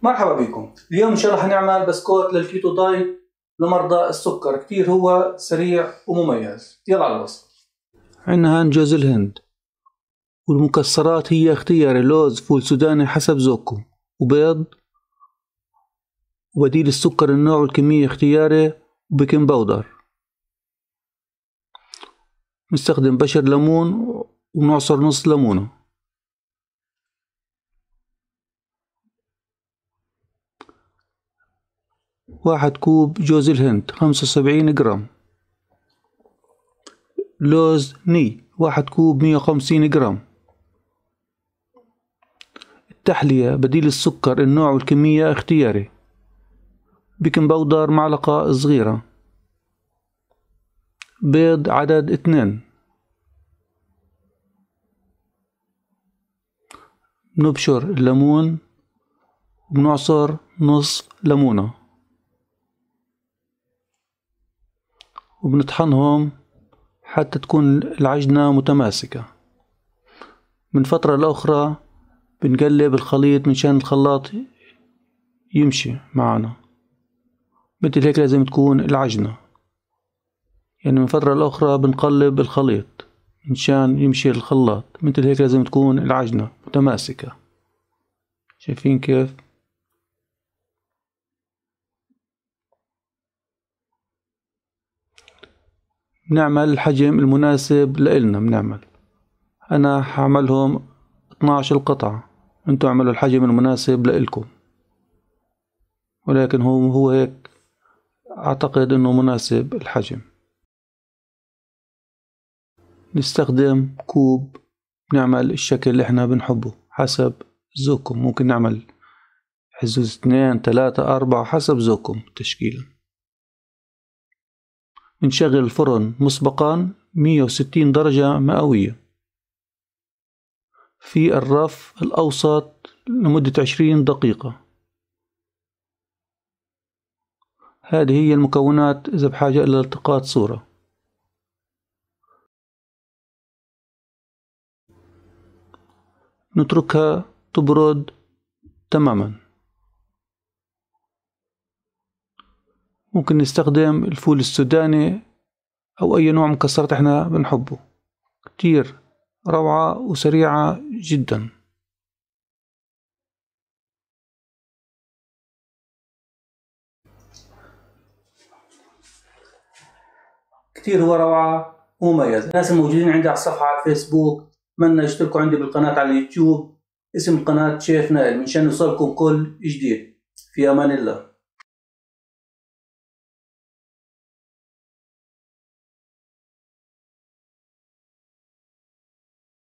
مرحبا بكم. اليوم إن شاء الله حنعمل بسكوت للكيتو دايت لمرضى السكر. كتير هو سريع ومميز. يلا على الوصف. عندنا جوز الهند، والمكسرات هي اختياري: لوز، فول سوداني حسب ذوقكم، وبيض. وبديل السكر النوع والكمية اختياري، وبيكنج باودر. نستخدم بشر ليمون ونعصر نص ليمونة. واحد كوب جوز الهند 75 جرام. لوز ني 1 كوب 150 جرام. التحلية: بديل السكر النوع والكمية اختياري، بيكنج باودر معلقة صغيرة، بيض عدد 2. بنبشر الليمون وبنعصر نص ليمونة وبنطحنهم حتى تكون العجنة متماسكة. من فترة لأخرى بنقلب الخليط منشان الخلاط يمشي معنا، مثل هيك لازم تكون العجنة. يعني من فترة لأخرى بنقلب الخليط منشان يمشي الخلاط، مثل هيك لازم تكون العجنة متماسكة. شايفين كيف؟ بنعمل الحجم المناسب لإلنا. أنا حعملهم 12 قطعة، انتوا اعملوا الحجم المناسب لإلكم، ولكن هو هيك أعتقد إنه مناسب الحجم. نستخدم كوب، نعمل الشكل اللي احنا بنحبه حسب ذوقكم. ممكن نعمل حزوز 2 3 4 حسب ذوقكم التشكيلة. نشغل الفرن مسبقا 160 درجة مئوية في الرف الأوسط لمدة 20 دقيقة. هذه هي المكونات إذا بحاجة إلى التقاط صورة. نتركها تبرد تماما. ممكن نستخدم الفول السوداني أو أي نوع مكسرات احنا بنحبه. كتير روعة وسريعة جدا. كتير هو روعة ومميز. الناس الموجودين عندي على الصفحة على الفيسبوك أتمنى يشتركوا عندي بالقناة على اليوتيوب، اسم القناة شيف نائل، منشان يوصلكم كل جديد. في أمان الله.